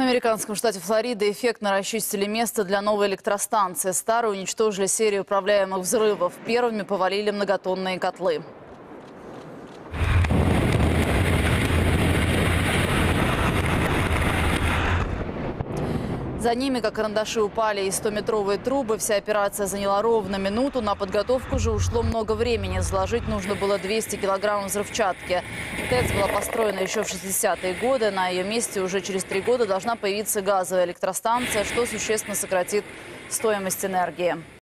В американском штате Флорида эффектно расчистили место для новой электростанции. Старые уничтожили серию управляемых взрывов. Первыми повалили многотонные котлы. За ними, как карандаши, упали и 100-метровые трубы. Вся операция заняла ровно минуту. На подготовку же ушло много времени. Заложить нужно было 200 килограммов взрывчатки. ТЭЦ была построена еще в 60-е годы. На ее месте уже через 3 года должна появиться газовая электростанция, что существенно сократит стоимость энергии.